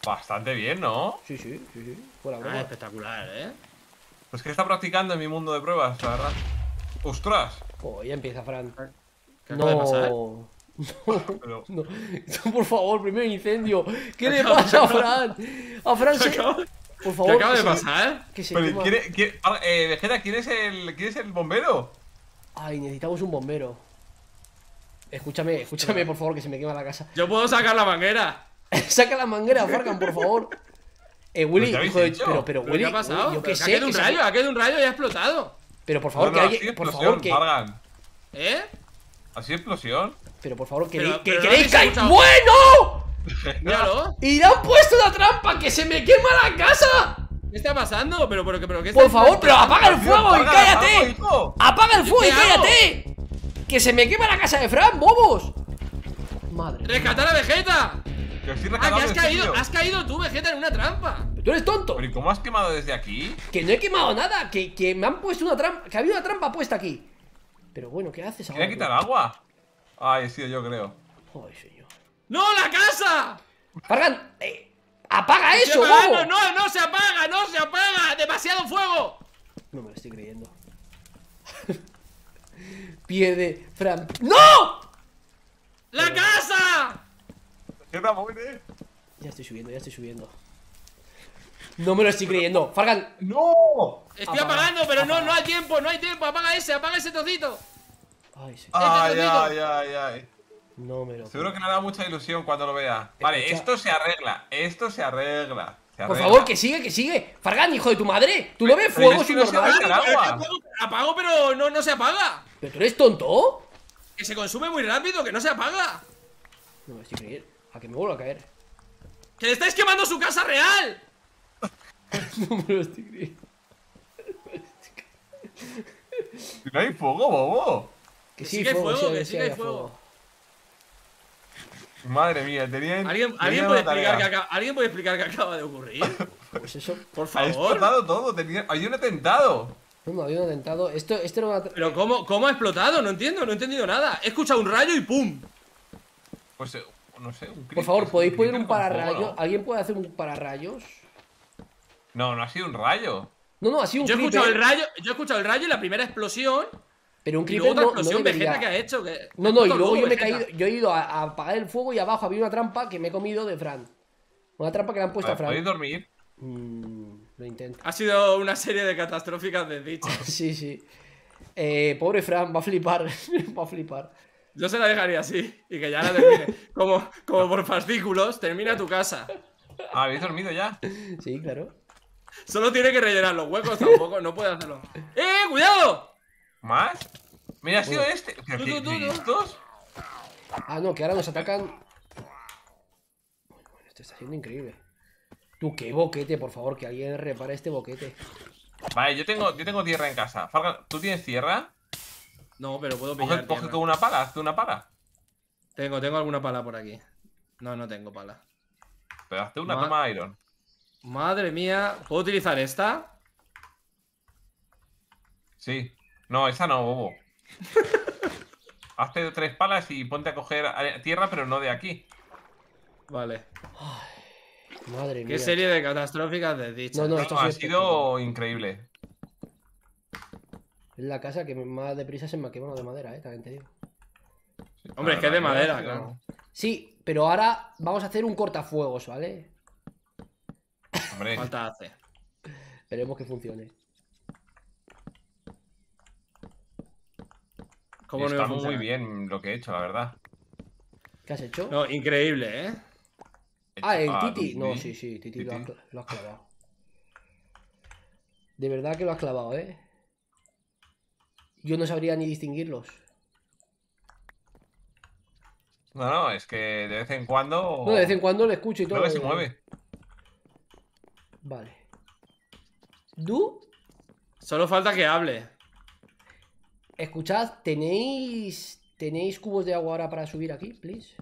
Bastante bien, ¿no? Sí, sí, sí, sí. Fuera Ah, broma. espectacular, Pues que está practicando en mi mundo de pruebas, la verdad. ¡Ostras! Oh, ya empieza Fran. ¿Qué acaba de pasar? No. No, Pero... no. No, por favor, primer incendio. ¿Qué le acaba- pasa a Fran? A Fran ¿Qué se. acaba, Por ¿Qué favor, acaba que de se, pasar? que se Pero quema. Vegeta, quién es el bombero? Ay, necesitamos un bombero. Escúchame, escúchame, por favor, que se me quema la casa. Yo puedo sacar la manguera. Saca la manguera, Fargan, por favor. Willy, ¿Pero qué habéis hijo de. hecho? Pero ¿Pero Willy, qué ha pasado? yo qué Pero que ha sé. caído un que se- rayo, ha caído un rayo y ha explotado. Pero por favor, No, que no, alguien. así Por explosión, favor, que. Fargan. ¿Eh? Así explosión. Pero por favor, Pero que no queréis habéis caer. escuchado. ¡Bueno! Míralo. ¡Y le han puesto una trampa! ¡Que se me quema la casa! ¿Qué está pasando? Pero ¿qué Por está favor, pero pasando? apaga el fuego y Fargan, cállate. algo, hijo. ¡Apaga el fuego y ¿Qué hago? cállate! ¡Que se me quema la casa de Fran, bobos! Madre. ¡Rescatar a Vegeta! Que estoy Ah, recalado que en sitio. has caído tú, Vegeta, en una trampa. ¿Tú eres tonto? Pero ¿y cómo has quemado desde aquí? Que no he quemado nada, que me han puesto una trampa, que había una trampa puesta aquí. Pero bueno, ¿qué haces ahora? ¿Quería quitar agua? Ay, he sido yo, creo. Ay, señor. ¡No, la casa! Fargan, apaga ¡Estoy eso, apagando! bobo. ¡No, no se apaga! ¡No se apaga! ¡Demasiado fuego! No me lo estoy creyendo. Pierde Fran. ¡No! ¡La casa! Vegeta, muere. Ya estoy subiendo, ya estoy subiendo. No me lo estoy creyendo. Fargan, ¡No! Estoy Apaga, apagando, pero apaga. no hay tiempo, no hay tiempo. Apaga ese trocito. ay, señor. Ay, trocito. ay, ay, ay. No me lo Seguro que le hará mucha ilusión cuando lo vea. Vale, Escucha. esto se arregla. Esto se arregla. Se Por arregla. favor, que sigue, que sigue. Fargan, hijo de tu madre. ¿Tú lo ves Pero fuego es que no se normal? apaga el agua. Apago, pero no se apaga. ¿Pero tú eres tonto? Que se consume muy rápido, que no se apaga. No me lo estoy creyendo. A que me vuelvo a caer. ¡Que le estáis quemando su casa real! No me lo estoy creyendo. No hay fuego, bobo. Que sí que hay fuego, sí, que sí sí que hay hay fuego. Madre mía, tenían. ¿Alguien puede explicar qué acaba de ocurrir? Pues eso. Por Ha favor. explotado todo. Hay un atentado. No, había un atentado. Esto era una. Pero ¿cómo ha explotado? No entiendo, no he entendido nada. He escuchado un rayo y ¡pum! Pues no sé. Por favor, ¿podéis poner un creeper con fuego, pararrayos? ¿no? ¿Alguien puede hacer un pararrayos? No, no ha sido un rayo. No, ha sido un Yo he creeper. escuchado el rayo y la primera explosión. Pero un Y creeper luego otra no explosión debería. Vegeta que ha hecho. Que No, ha y explotado luego todo, yo me he Vegeta. caído. Yo he ido a apagar el fuego y abajo había una trampa que me he comido de Fran. Una trampa que le han puesto a Vale, ¿podéis Fran. dormir? Lo intento. Ha sido una serie de catastróficas desdichas. Sí, sí. Pobre Fran, va a flipar. Va a flipar. Yo se la dejaría así. Y que ya la termine. Como por fascículos, termina tu casa. Ah, ¿habéis dormido ya? Sí, claro. Solo tiene que rellenar los huecos, tampoco, no puede hacerlo. ¡Cuidado! ¿Más? Mira, ha sido este. ¿Pero Tú, qué- tú, tú, tú. estos? Ah, no, que ahora nos atacan. Bueno, esto está siendo increíble. Tú, qué boquete, por favor, que alguien repare este boquete. Vale, yo tengo tierra en casa. Fargan, ¿tú tienes tierra? No, pero puedo Coge pillar tierra. con una pala, hazte una pala. Tengo alguna pala por aquí. No tengo pala. Pero hazte una Ma- toma de iron. Madre mía. ¿Puedo utilizar esta? Sí. No, esa no, bobo. Hazte 3 palas y ponte a coger tierra, pero no de aquí. Vale. Madre Qué mía. serie de catastróficas desdichas. No, No, esto ha ha sido increíble. Es la casa que más deprisa se me ha quemado de madera, también te digo. Hombre, es que es de madera, claro. Sí, pero ahora vamos a hacer un cortafuegos, ¿vale? Hombre, Falta hace. Esperemos que funcione. ¿Cómo no iba está a muy funcionar? bien lo que he hecho, la verdad. ¿Qué has hecho? No, increíble, ¿eh? Ah, el Ah, Titi. Titi. No, sí, Titi lo has, Titi. lo has clavado. De verdad que lo has clavado, ¿eh? Yo no sabría ni distinguirlos. No, es que de vez en cuando. No, de vez en cuando le escucho y todo. Creo que se mueve. Vale. ¿Du? Solo falta que hable. Escuchad, ¿tenéis cubos de agua ahora para subir aquí, please?